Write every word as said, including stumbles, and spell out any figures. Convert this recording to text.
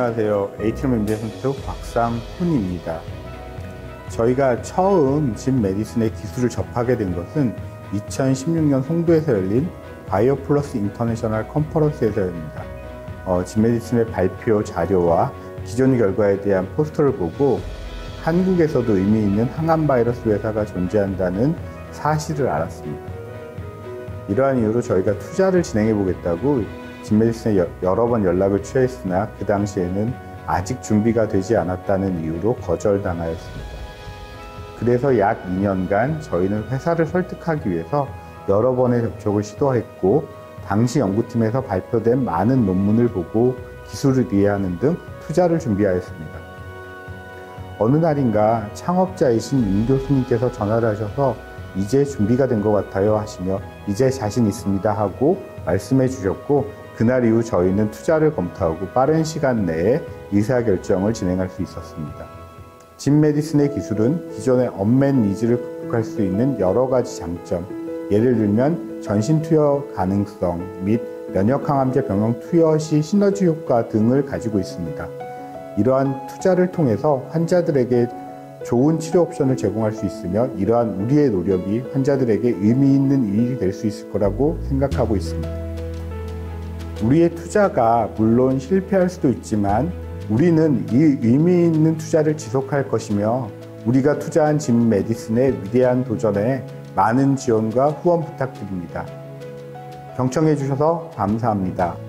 안녕하세요. 에이티엠 임대선수 곽상훈입니다. 저희가 처음 진 메디슨의 기술을 접하게 된 것은 이천십육 년 송도에서 열린 바이오 플러스 인터내셔널 컨퍼런스에서입니다. 어, 진 메디슨의 발표 자료와 기존 결과에 대한 포스터를 보고 한국에서도 의미 있는 항암 바이러스 회사가 존재한다는 사실을 알았습니다. 이러한 이유로 저희가 투자를 진행해 보겠다고 진 메디슨에 여러 번 연락을 취했으나 그 당시에는 아직 준비가 되지 않았다는 이유로 거절당하였습니다. 그래서 약 이 년간 저희는 회사를 설득하기 위해서 여러 번의 접촉을 시도했고, 당시 연구팀에서 발표된 많은 논문을 보고 기술을 이해하는 등 투자를 준비하였습니다. 어느 날인가 창업자이신 임 교수님께서 전화를 하셔서 이제 준비가 된 것 같아요 하시며 이제 자신 있습니다 하고 말씀해 주셨고, 그날 이후 저희는 투자를 검토하고 빠른 시간 내에 의사결정을 진행할 수 있었습니다. 진 메디슨의 기술은 기존의 언맷 니즈를 극복할 수 있는 여러 가지 장점, 예를 들면 전신 투여 가능성 및 면역항암제 병용 투여 시 시너지 효과 등을 가지고 있습니다. 이러한 투자를 통해서 환자들에게 좋은 치료 옵션을 제공할 수 있으며, 이러한 우리의 노력이 환자들에게 의미 있는 일이 될 수 있을 거라고 생각하고 있습니다. 우리의 투자가 물론 실패할 수도 있지만 우리는 이 의미 있는 투자를 지속할 것이며, 우리가 투자한 진 메디슨의 위대한 도전에 많은 지원과 후원 부탁드립니다. 경청해 주셔서 감사합니다.